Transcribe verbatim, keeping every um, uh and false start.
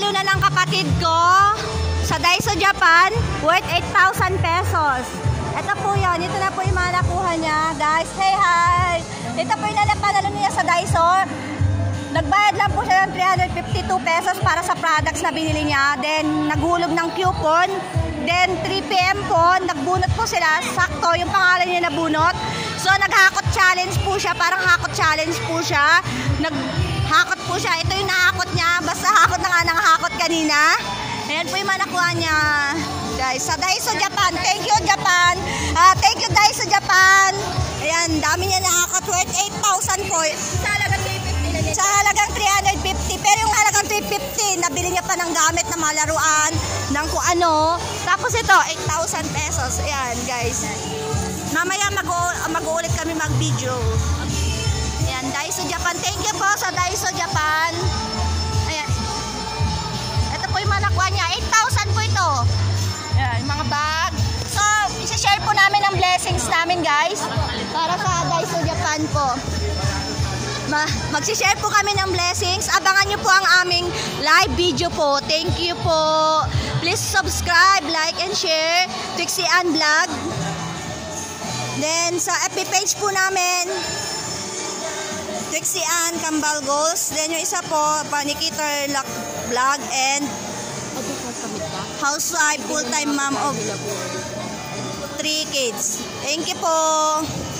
Napalo na ng kapatid ko sa Daiso Japan, worth eight thousand pesos. Ito po yun. Ito na po yung mga nakuha niya. Guys, hey, hi! Ito po yung nalapanalo niya sa Daiso. Nagbayad lang po siya ng three hundred fifty-two pesos para sa products na binili niya. Then, naghulog ng coupon. Then, three p m po, nagbunot po sila. Sakto, yung pangalan niya nabunot. So, naghakot challenge po siya. Parang hakot challenge po siya. Naghakot po siya. Ito yung nahakot niya. Basta hakot na nga nangahakot kanina. Ayan po yung mga nakuha niya. Guys, sa Daiso Japan. Thank you, Japan. Uh, thank you, Daiso Japan. Ayan, dami niya nakakot. Worth eight thousand po. Sa halagang three fifty na niya. Sa halagang three hundred fifty. Pero yung halagang three fifty, nabili niya pa ng gamit na mga laruan, ng kung ano. Tapos ito, eight thousand pesos. Ayan, guys. Mamaya mag-uulit kami mag-video. Ayan, Daiso Japan. Thank you po sa Daiso Japan. Ayan. Ito po yung mga nakuha niya. eight thousand po ito. Ayan, mga bag. So, isa-share po namin ang blessings namin, guys. Para sa Daiso Japan po. Ma Magsishare po kami ng blessings. Abangan nyo po ang aming live video po. Thank you po. Please subscribe, like, and share. Trixie Ann Vlog. Then, sa F B page po namin, Trixie Ann Kambal Goals. Then, yung isa po, Panikitor Vlog and housewife, full-time mom of three kids. Thank you po.